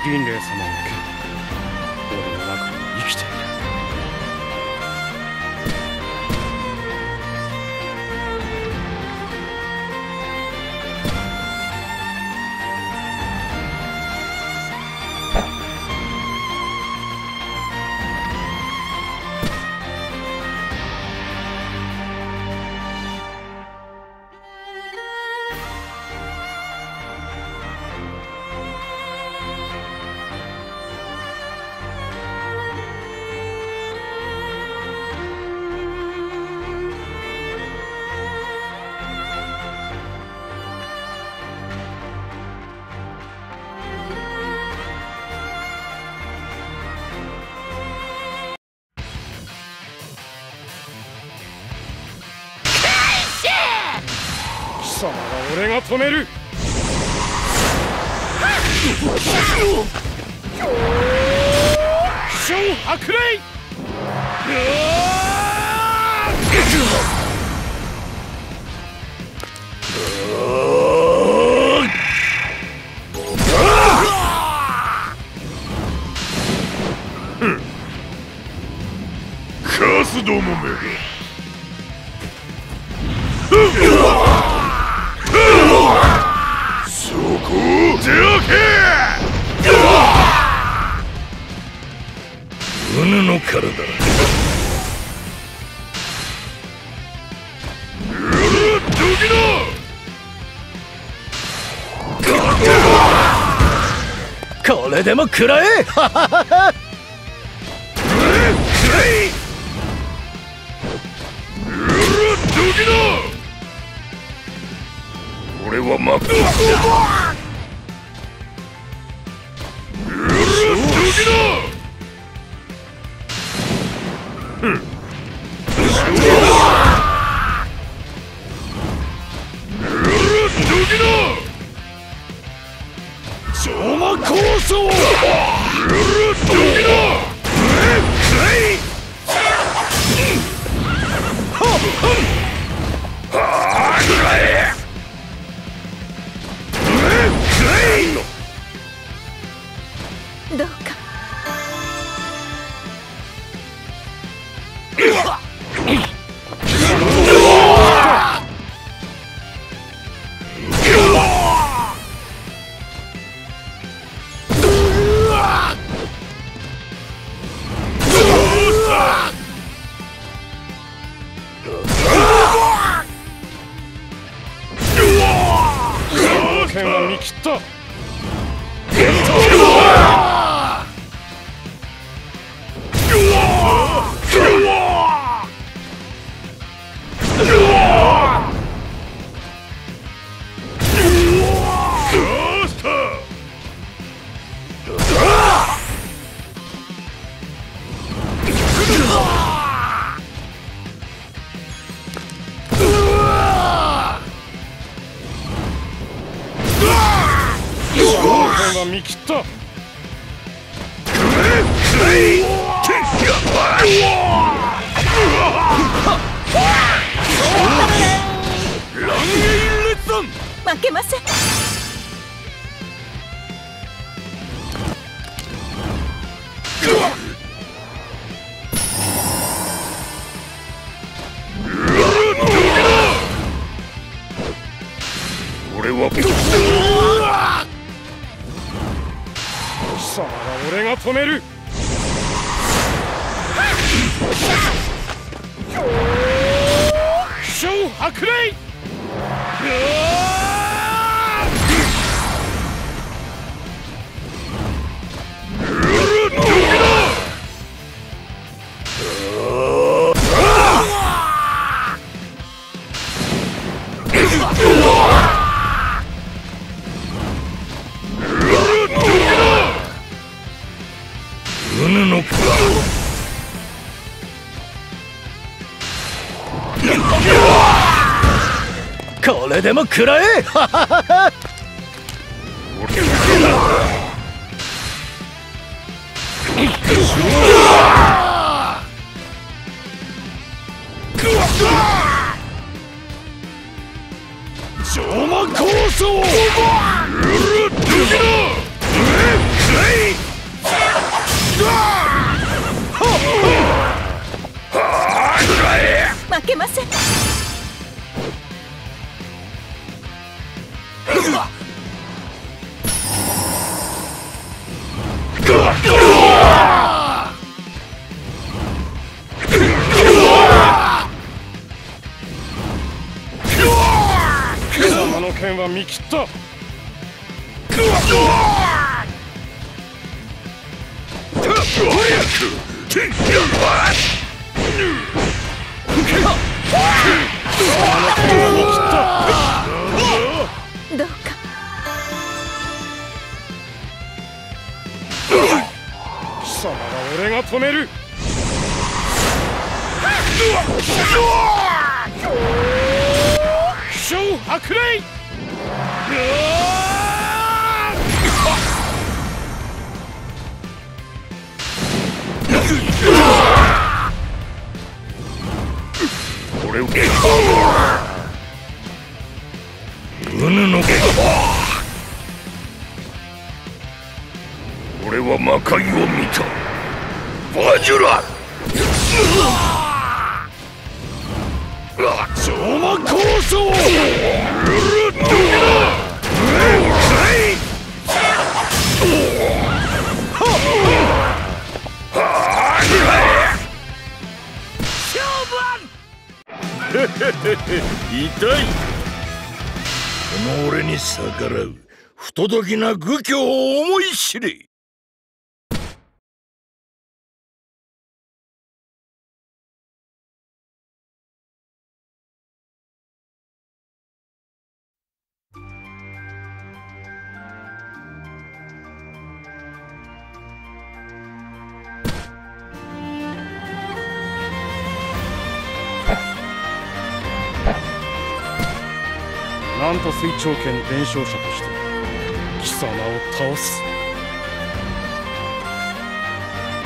林霊様の剣、俺の中に生きている。貴様は俺が止める。小白雷。 カスどもめ。そこ出け。犬の体。どきだ。 これでも食らえ。 俺は負けだ。 超魔構想。 どうか。 剣は見切った。見切った。 負けません。 俺は貴様は俺が止める。小白雷。 犬のこれでも食らえ。 超魔構想。 は見切った。 どうか貴様は俺が止める。小白雷。 俺をうぬのか。俺は魔界を見た。バジュラ超魔構想。痛い。この俺に逆らう不届きな愚教を思い知れ。 なんと水長剣伝承者として貴様を倒す。